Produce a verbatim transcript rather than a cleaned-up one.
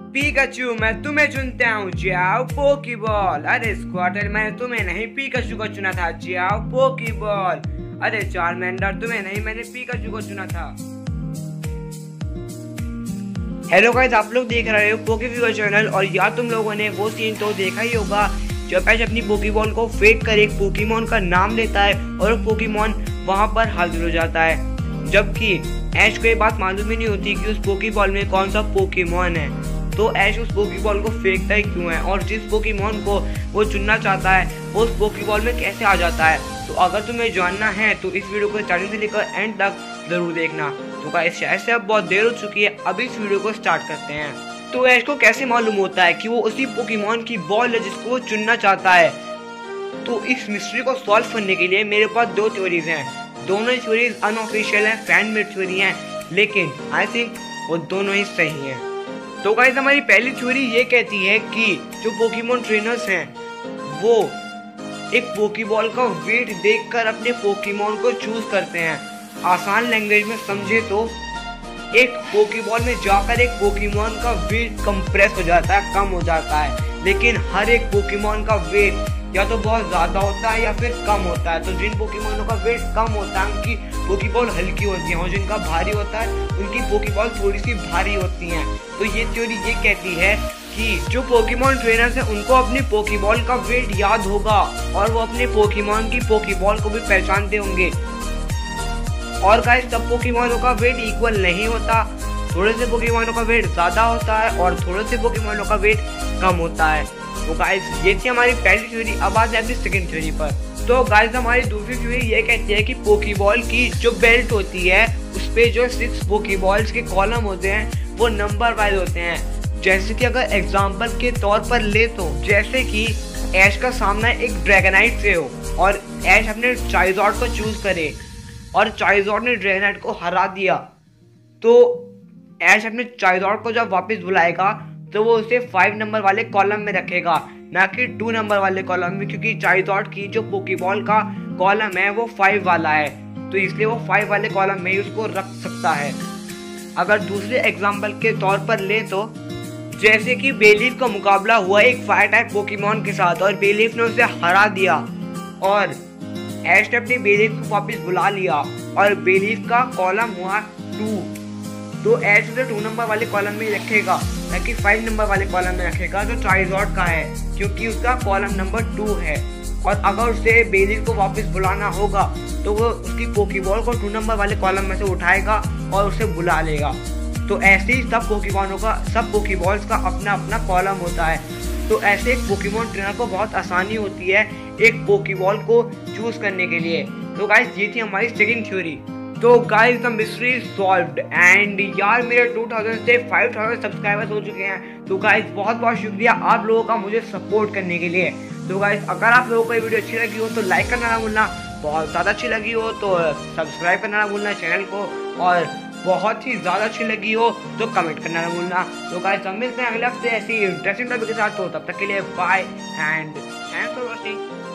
Pikachu मैं तुम्हें चुनता हूँ, जाओ पोकीबॉल। अरे स्क्वाटर मैंने तुम्हें नहीं पिकाचू को चुना था, जाओ पोकीबॉल। अरे चार्मेंडर तुम्हें नहीं, मैंने पिकाचू को चुना था। हेलो गाइस, आप लोग देख रहे हो पोकेफीवर चैनल। और यार तुम लोगों ने वो सीन तो देखा ही होगा जब ऐश अपनी पोकीबॉल को फेंक कर एक पोकेमॉन का नाम लेता है और वो पोकेमॉन वहां पर हाजिर हो जाता है, जबकि ऐश को ये बात मालूम ही नहीं होती कि उस पोकेबॉल में कौन सा पोकेमॉन है। तो ऐश उस पोकेबॉल को फेंकता ही क्यों है और जिस पोकेमॉन को वो चुनना चाहता है वो उस पोकेबॉल में कैसे आ जाता है। तो अगर तुम्हें जानना है तो इस वीडियो को स्टार्टिंग से लेकर एंड तक जरूर देखना। तो गाइस शायद से अब बहुत देर हो चुकी है, अब इस वीडियो को स्टार्ट करते हैं। तो ऐश को कैसे मालूम होता है कि वो उसी पोकेमॉन की बॉल है जिसको वो चुनना चाहता है। तो इस मिस्ट्री को सॉल्व करने के लिए मेरे पास दो थ्योरीज हैं। दोनों ही थ्योरीज अनऑफिशियल हैं, फैन मेड थ्योरी हैं, लेकिन आई थिंक वो दोनों ही सही हैं। तो गाइस हमारी पहली थ्योरी ये कहती है कि जो पोकेमॉन ट्रेनर्स हैं वो एक पोकेबॉल का वेट देखकर अपने पोकेमॉन को चूज करते हैं। आसान लैंग्वेज में समझे तो एक पोकेबॉल में जाकर एक पोकेमॉन का वेट कंप्रेस हो जाता है, कम हो जाता है, लेकिन हर एक पोकेमॉन का वेट या तो बहुत ज्यादा होता है या फिर कम होता है। तो जिन पोकेमॉनों का वेट कम होता है उनकी पोकेबॉल हल्की होती है और जिनका भारी होता है उनकी पोकेबॉल थोड़ी सी भारी होती हैं। तो ये थ्योरी ये कहती है कि जो पोकेमॉन ट्रेनर्स हैं उनको अपनी पोकेबॉल का वेट याद होगा और वो अपने पोकेमॉन की पोकेबॉल को भी पहचानते होंगे। और गाइस सब पोकेमॉनों का वेट इक्वल नहीं होता, थोड़े से पोकेमॉनों का वेट ज्यादा होता है और थोड़े से पोकेमॉनों का वेट कम होता है। तो गाइस ये थी हमारी पहली थ्योरी। अब आते हैं अपनी सेकंड थ्योरी पर। तो गाइस हमारी दूसरी थ्योरी ये कहती है कि पोकेबॉल की जो बेल्ट होती है उस पे जो सिक्स पोकेबॉल्स के कॉलम होते हैं वो नंबर वाइज होते हैं। जैसे कि अगर एग्जाम्पल के तौर पर ले तो जैसे कि ऐश का सामना एक ड्रैगनाइट से हो और ऐश अपने चाइजॉर्ड को चूज करे और चाइजॉर्ड ने ड्रैगनाइट को हरा दिया, तो ऐश अपने चाइजॉर्ड को जब वापस बुलाएगा तो वो उसे फाइव नंबर वाले कॉलम में रखेगा, ना कि टू नंबर वाले कॉलम में, क्योंकि चाइजॉर्ड की जो पोकेबॉल का कॉलम है वो फाइव वाला है, तो इसलिए वो फाइव वाले कॉलम में ही उसको रख सकता है। अगर दूसरे एग्जाम्पल के तौर पर ले तो जैसे कि बेलीफ का मुकाबला हुआ एक फायर टाइप पोकेमॉन के साथ और बेलीफ ने उसे हरा दिया और ऐश ने अपने बेलीफ को वापस बुला लिया और बेलीफ का कॉलम हुआ टू, तो ऐश उसे टू नंबर वाले कॉलम में रखेगा, ना कि फाइव नंबर वाले कॉलम में रखेगा जो चाइजॉर्ड का है, क्योंकि उसका कॉलम नंबर टू है। और अगर उसे बेलीफ को वापस बुलाना होगा तो वो उसकी पोकेबॉल को टू नंबर वाले कॉलम में से उठाएगा और उसे बुला लेगा। तो ऐसे ही सब पोकेमॉनों का सब पोकेबॉल्स का अपना अपना कॉलम होता है। तो ऐसे एक पोकेमॉन ट्रेनर को बहुत आसानी होती है एक पोकेबॉल को चूज करने के लिए। तो गाइस ये थी हमारी सेकंड थ्योरी। तो guys the mystery solved and यार मेरे टू थाउज़ेंड से फाइव थाउज़ेंड सब्सक्राइबर्स हो चुके हैं। तो गाइस बहुत बहुत शुक्रिया आप लोगों का मुझे सपोर्ट करने के लिए। तो गाइस अगर आप लोगों को ये वीडियो अच्छी लगी हो तो लाइक करना ना भूलना, बहुत ज़्यादा अच्छी लगी हो तो सब्सक्राइब करना ना भूलना चैनल को, और बहुत ही ज़्यादा अच्छी लगी हो तो कमेंट करना ना भूलना। तो गाइस हम मिलते हैं अगले हफ्ते ऐसी इंटरेस्टिंग टॉपिक के साथ। तो तब तक के लिए bye and thanks for watching.